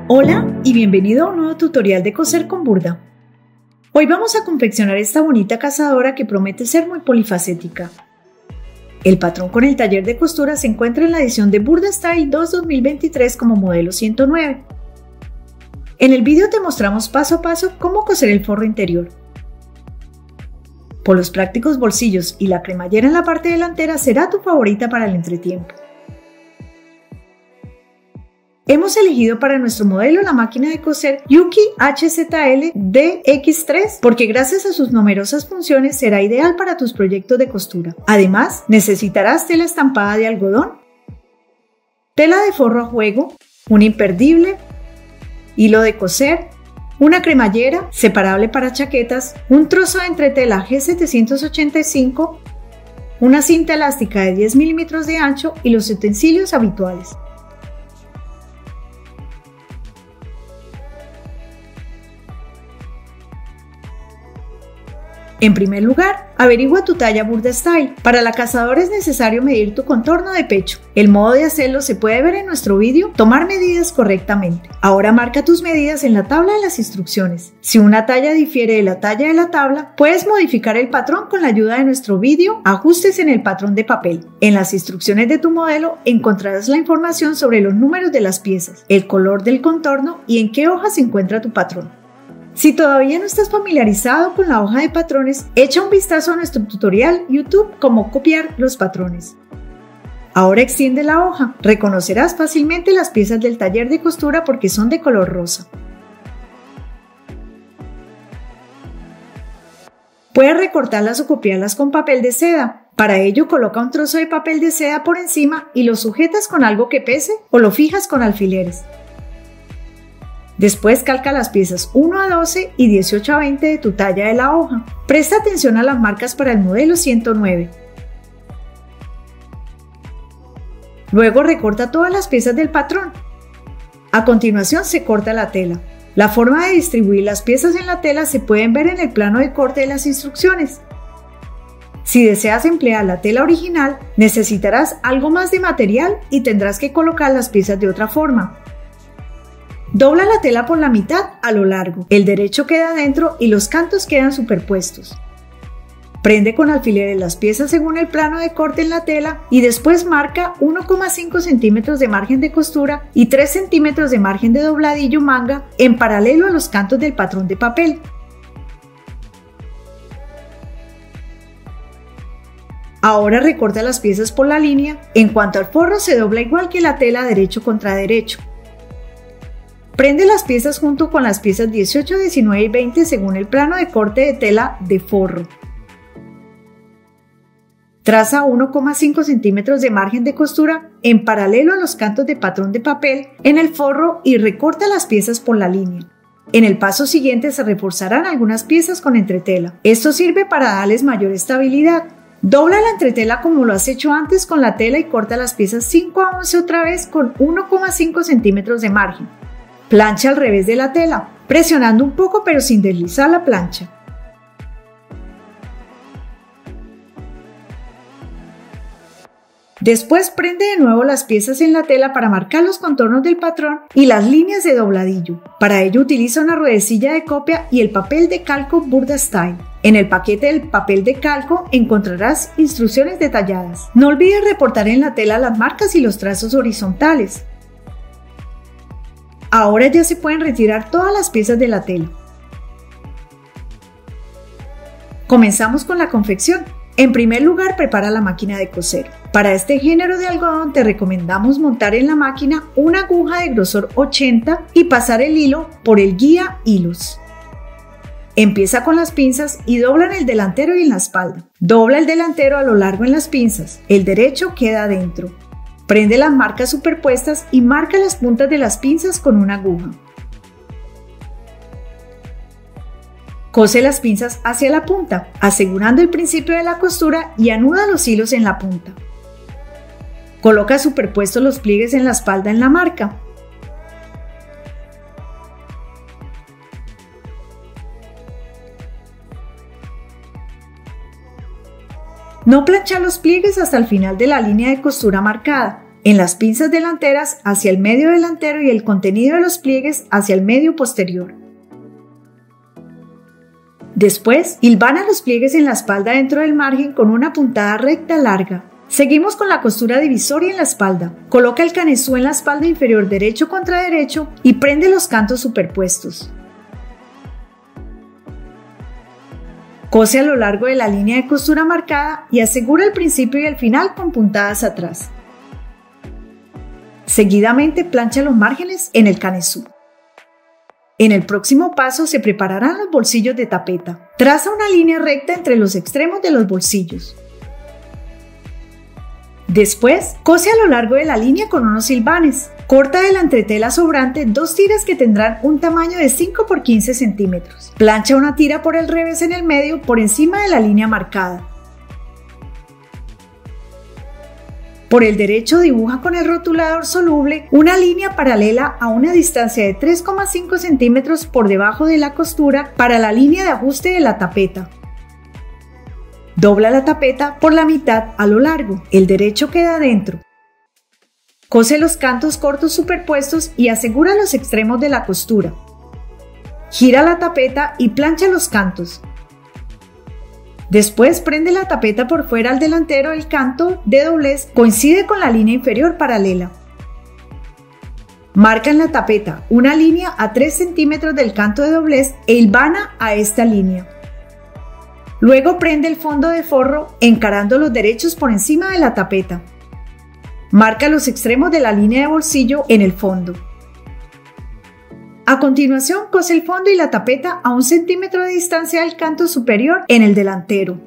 Hola y bienvenido a un nuevo tutorial de coser con burda. Hoy vamos a confeccionar esta bonita cazadora que promete ser muy polifacética. El patrón con el taller de costura se encuentra en la edición de Burda Style 2 2023 como modelo 109. En el vídeo te mostramos paso a paso cómo coser el forro interior. Por los prácticos bolsillos y la cremallera en la parte delantera será tu favorita para el entretiempo. Hemos elegido para nuestro modelo la máquina de coser Juki HZL DX3 porque gracias a sus numerosas funciones será ideal para tus proyectos de costura. Además, necesitarás tela estampada de algodón, tela de forro a juego, un imperdible, hilo de coser, una cremallera separable para chaquetas, un trozo de entretela G785, una cinta elástica de 10 milímetros de ancho y los utensilios habituales. En primer lugar, averigua tu talla Burda Style. Para la cazadora es necesario medir tu contorno de pecho. El modo de hacerlo se puede ver en nuestro vídeo Tomar medidas correctamente. Ahora marca tus medidas en la tabla de las instrucciones. Si una talla difiere de la talla de la tabla, puedes modificar el patrón con la ayuda de nuestro vídeo Ajustes en el patrón de papel. En las instrucciones de tu modelo encontrarás la información sobre los números de las piezas, el color del contorno y en qué hoja se encuentra tu patrón. Si todavía no estás familiarizado con la hoja de patrones, echa un vistazo a nuestro tutorial YouTube Cómo copiar los patrones. Ahora extiende la hoja. Reconocerás fácilmente las piezas del taller de costura porque son de color rosa. Puedes recortarlas o copiarlas con papel de seda. Para ello, coloca un trozo de papel de seda por encima y lo sujetas con algo que pese o lo fijas con alfileres. Después calca las piezas 1 a 12 y 18 a 20 de tu talla de la hoja. Presta atención a las marcas para el modelo 109. Luego recorta todas las piezas del patrón. A continuación se corta la tela. La forma de distribuir las piezas en la tela se pueden ver en el plano de corte de las instrucciones. Si deseas emplear la tela original, necesitarás algo más de material y tendrás que colocar las piezas de otra forma. Dobla la tela por la mitad a lo largo, el derecho queda dentro y los cantos quedan superpuestos. Prende con alfileres las piezas según el plano de corte en la tela y después marca 1,5 centímetros de margen de costura y 3 centímetros de margen de dobladillo manga en paralelo a los cantos del patrón de papel. Ahora recorta las piezas por la línea. En cuanto al forro, se dobla igual que la tela derecho contra derecho. Prende las piezas junto con las piezas 18, 19 y 20 según el plano de corte de tela de forro. Traza 1,5 centímetros de margen de costura en paralelo a los cantos de patrón de papel en el forro y recorta las piezas por la línea. En el paso siguiente se reforzarán algunas piezas con entretela. Esto sirve para darles mayor estabilidad. Dobla la entretela como lo has hecho antes con la tela y corta las piezas 5 a 11 otra vez con 1,5 centímetros de margen. Plancha al revés de la tela, presionando un poco pero sin deslizar la plancha. Después prende de nuevo las piezas en la tela para marcar los contornos del patrón y las líneas de dobladillo. Para ello utiliza una ruedecilla de copia y el papel de calco Burda Style. En el paquete del papel de calco encontrarás instrucciones detalladas. No olvides reportar en la tela las marcas y los trazos horizontales. Ahora ya se pueden retirar todas las piezas de la tela. Comenzamos con la confección. En primer lugar, prepara la máquina de coser. Para este género de algodón te recomendamos montar en la máquina una aguja de grosor 80 y pasar el hilo por el guía hilos. Empieza con las pinzas y dobla en el delantero y en la espalda. Dobla el delantero a lo largo en las pinzas. El derecho queda adentro. Prende las marcas superpuestas y marca las puntas de las pinzas con una aguja. Cose las pinzas hacia la punta, asegurando el principio de la costura y anuda los hilos en la punta. Coloca superpuestos los pliegues en la espalda en la marca. No plancha los pliegues hasta el final de la línea de costura marcada. en las pinzas delanteras hacia el medio delantero y el contenido de los pliegues hacia el medio posterior. Después, hilvana los pliegues en la espalda dentro del margen con una puntada recta larga. Seguimos con la costura divisoria en la espalda. Coloca el canesú en la espalda inferior derecho contra derecho y prende los cantos superpuestos. Cose a lo largo de la línea de costura marcada y asegura el principio y el final con puntadas atrás. Seguidamente plancha los márgenes en el canesú. En el próximo paso se prepararán los bolsillos de tapeta. Traza una línea recta entre los extremos de los bolsillos. Después, cose a lo largo de la línea con unos hilvanes. Corta de la entretela sobrante 2 tiras que tendrán un tamaño de 5 por 15 centímetros. Plancha una tira por el revés en el medio por encima de la línea marcada. Por el derecho dibuja con el rotulador soluble una línea paralela a una distancia de 3,5 centímetros por debajo de la costura para la línea de ajuste de la tapeta. Dobla la tapeta por la mitad a lo largo, el derecho queda dentro. Cose los cantos cortos superpuestos y asegura los extremos de la costura. Gira la tapeta y plancha los cantos. Después prende la tapeta por fuera al delantero. El canto de doblez coincide con la línea inferior paralela. Marca en la tapeta una línea a 3 centímetros del canto de doblez e hilvana a esta línea. Luego prende el fondo de forro encarando los derechos por encima de la tapeta. Marca los extremos de la línea de bolsillo en el fondo. A continuación, cose el fondo y la tapeta a 1 centímetro de distancia del canto superior en el delantero.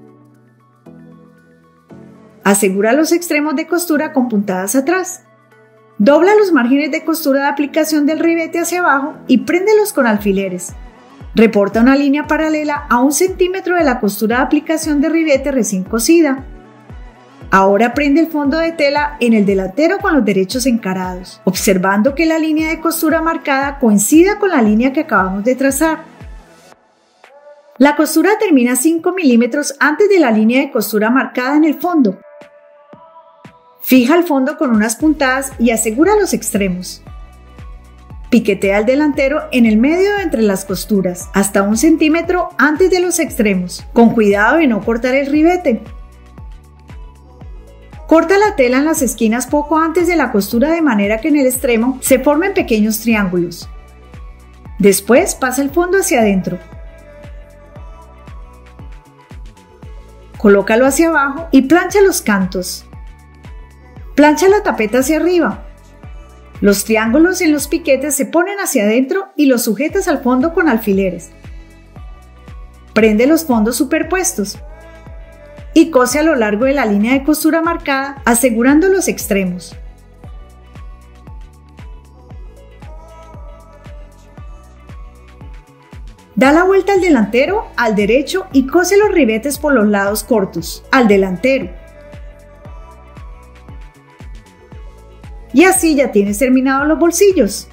Asegura los extremos de costura con puntadas atrás. Dobla los márgenes de costura de aplicación del ribete hacia abajo y préndelos con alfileres. Reporta una línea paralela a 1 centímetro de la costura de aplicación de ribete recién cosida. Ahora prende el fondo de tela en el delantero con los derechos encarados, observando que la línea de costura marcada coincida con la línea que acabamos de trazar. La costura termina 5 milímetros antes de la línea de costura marcada en el fondo. Fija el fondo con unas puntadas y asegura los extremos. Piquetea el delantero en el medio entre las costuras, hasta 1 centímetro antes de los extremos, con cuidado de no cortar el ribete. Corta la tela en las esquinas poco antes de la costura de manera que en el extremo se formen pequeños triángulos. Después pasa el fondo hacia adentro. Colócalo hacia abajo y plancha los cantos. Plancha la tapeta hacia arriba. Los triángulos en los piquetes se ponen hacia adentro y los sujetas al fondo con alfileres. Prende los fondos superpuestos y cose a lo largo de la línea de costura marcada, asegurando los extremos. Da la vuelta al delantero, al derecho y cose los ribetes por los lados cortos, al delantero. Y así ya tienes terminados los bolsillos.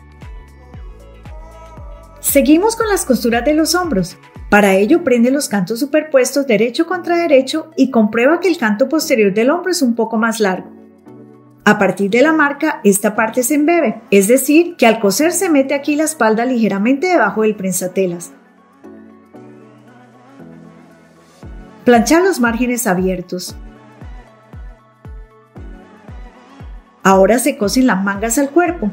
Seguimos con las costuras de los hombros. Para ello, prende los cantos superpuestos derecho contra derecho y comprueba que el canto posterior del hombro es un poco más largo. A partir de la marca, esta parte se embebe, es decir, que al coser se mete aquí la espalda ligeramente debajo del prensatelas. Planchar los márgenes abiertos. Ahora se cosen las mangas al cuerpo.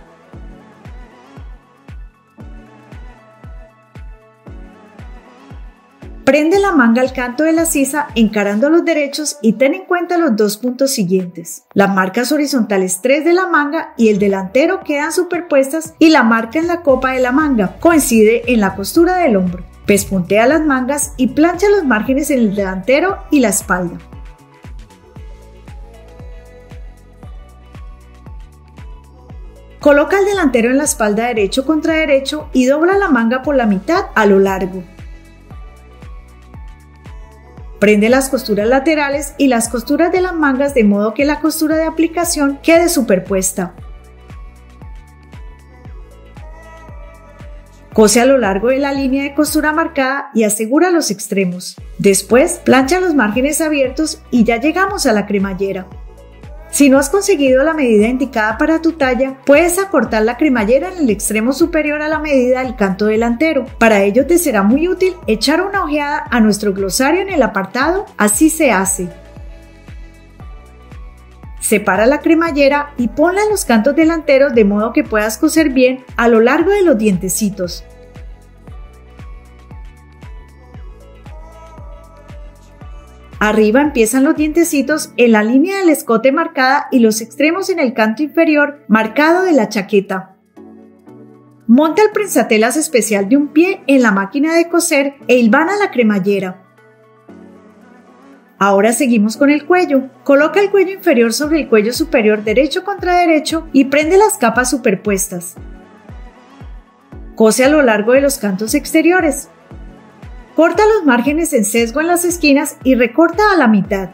Prende la manga al canto de la sisa encarando los derechos y ten en cuenta los 2 puntos siguientes. Las marcas horizontales 3 de la manga y el delantero quedan superpuestas y la marca en la copa de la manga coincide en la costura del hombro. Pespuntea las mangas y plancha los márgenes en el delantero y la espalda. Coloca el delantero en la espalda derecho contra derecho y dobla la manga por la mitad a lo largo. Prende las costuras laterales y las costuras de las mangas de modo que la costura de aplicación quede superpuesta. Cose a lo largo de la línea de costura marcada y asegura los extremos. Después, plancha los márgenes abiertos y ya llegamos a la cremallera. Si no has conseguido la medida indicada para tu talla, puedes acortar la cremallera en el extremo superior a la medida del canto delantero. Para ello te será muy útil echar una ojeada a nuestro glosario en el apartado "Así se hace". Separa la cremallera y ponla en los cantos delanteros de modo que puedas coser bien a lo largo de los dientecitos. Arriba empiezan los dientecitos en la línea del escote marcada y los extremos en el canto inferior marcado de la chaqueta. Monta el prensatelas especial de un pie en la máquina de coser e hilvana la cremallera. Ahora seguimos con el cuello. Coloca el cuello inferior sobre el cuello superior derecho contra derecho y prende las capas superpuestas. Cose a lo largo de los cantos exteriores. Corta los márgenes en sesgo en las esquinas y recorta a la mitad.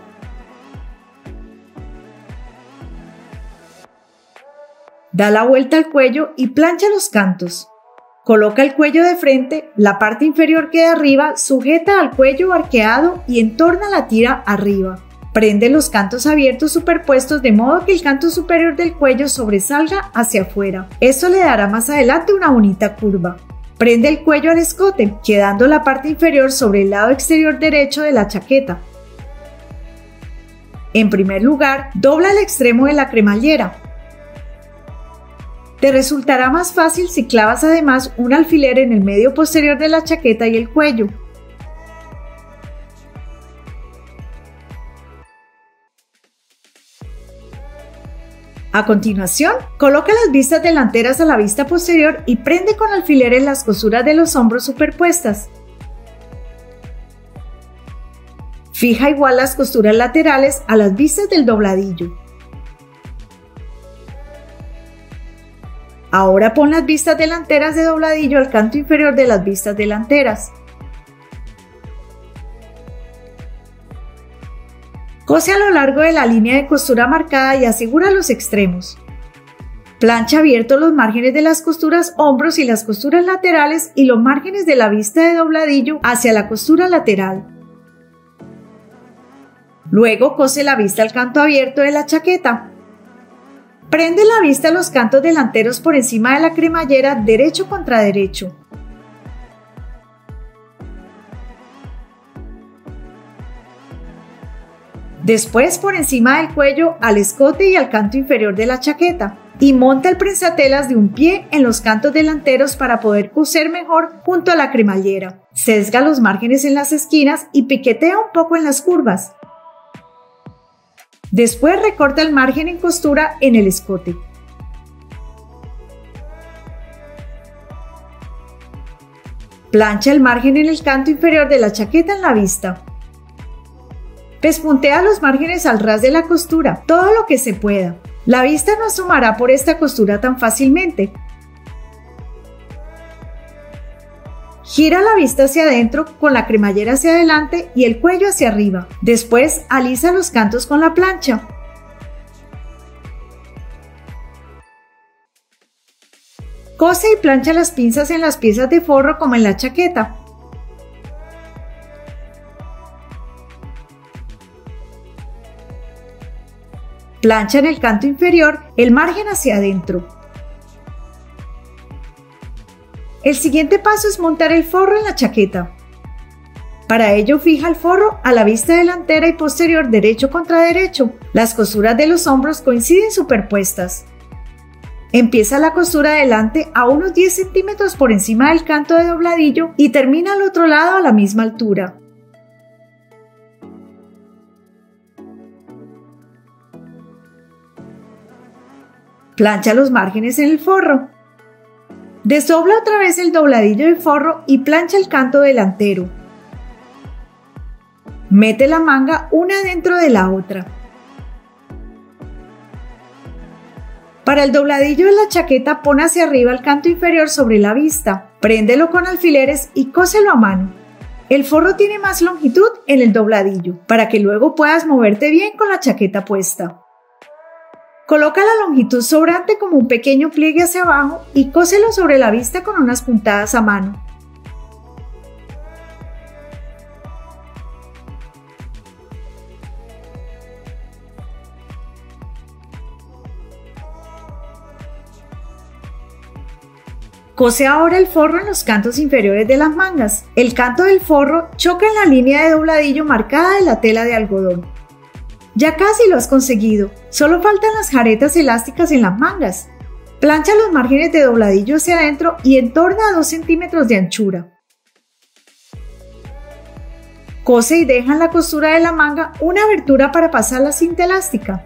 Da la vuelta al cuello y plancha los cantos. Coloca el cuello de frente, la parte inferior queda arriba, sujeta al cuello arqueado y entorna la tira arriba. Prende los cantos abiertos superpuestos de modo que el canto superior del cuello sobresalga hacia afuera. Esto le dará más adelante una bonita curva. Prende el cuello al escote, quedando la parte inferior sobre el lado exterior derecho de la chaqueta. En primer lugar, dobla el extremo de la cremallera. Te resultará más fácil si clavas además un alfiler en el medio posterior de la chaqueta y el cuello. A continuación, coloca las vistas delanteras a la vista posterior y prende con alfileres las costuras de los hombros superpuestas. Fija igual las costuras laterales a las vistas del dobladillo. Ahora pon las vistas delanteras de dobladillo al canto inferior de las vistas delanteras. Cose a lo largo de la línea de costura marcada y asegura los extremos. Plancha abiertos los márgenes de las costuras hombros y las costuras laterales y los márgenes de la vista de dobladillo hacia la costura lateral. Luego cose la vista al canto abierto de la chaqueta. Prende la vista a los cantos delanteros por encima de la cremallera derecho contra derecho. Después por encima del cuello al escote y al canto inferior de la chaqueta y monta el prensatelas de un pie en los cantos delanteros para poder coser mejor junto a la cremallera. Sesga los márgenes en las esquinas y piquetea un poco en las curvas. Después recorta el margen en costura en el escote. Plancha el margen en el canto inferior de la chaqueta en la vista. Pespuntea los márgenes al ras de la costura, todo lo que se pueda. La vista no asomará por esta costura tan fácilmente. Gira la vista hacia adentro con la cremallera hacia adelante y el cuello hacia arriba. Después alisa los cantos con la plancha. Cose y plancha las pinzas en las piezas de forro como en la chaqueta. Plancha en el canto inferior el margen hacia adentro. El siguiente paso es montar el forro en la chaqueta. Para ello fija el forro a la vista delantera y posterior derecho contra derecho. Las costuras de los hombros coinciden superpuestas. Empieza la costura delante a unos 10 centímetros por encima del canto de dobladillo y termina al otro lado a la misma altura. Plancha los márgenes en el forro. Desdobla otra vez el dobladillo de forro y plancha el canto delantero. Mete la manga una dentro de la otra. Para el dobladillo de la chaqueta pon hacia arriba el canto inferior sobre la vista, préndelo con alfileres y cóselo a mano. El forro tiene más longitud en el dobladillo, para que luego puedas moverte bien con la chaqueta puesta. Coloca la longitud sobrante como un pequeño pliegue hacia abajo y cóselo sobre la vista con unas puntadas a mano. Cose ahora el forro en los cantos inferiores de las mangas. El canto del forro choca en la línea de dobladillo marcada de la tela de algodón. Ya casi lo has conseguido, solo faltan las jaretas elásticas en las mangas. Plancha los márgenes de dobladillo hacia adentro y entorna a 2 centímetros de anchura. Cose y deja en la costura de la manga una abertura para pasar la cinta elástica.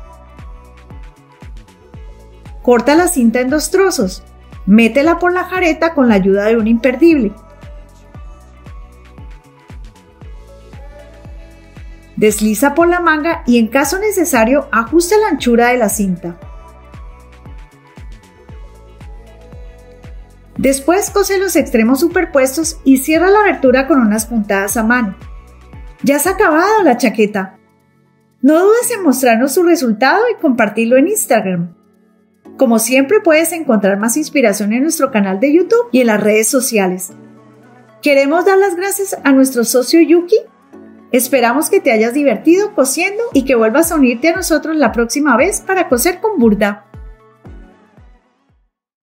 Corta la cinta en 2 trozos. Métela por la jareta con la ayuda de un imperdible. Desliza por la manga y en caso necesario ajusta la anchura de la cinta. Después cose los extremos superpuestos y cierra la abertura con unas puntadas a mano. ¡Ya has acabado la chaqueta! No dudes en mostrarnos tu resultado y compartirlo en Instagram. Como siempre, puedes encontrar más inspiración en nuestro canal de YouTube y en las redes sociales. Queremos dar las gracias a nuestro socio Yuki. Esperamos que te hayas divertido cosiendo y que vuelvas a unirte a nosotros la próxima vez para coser con Burda.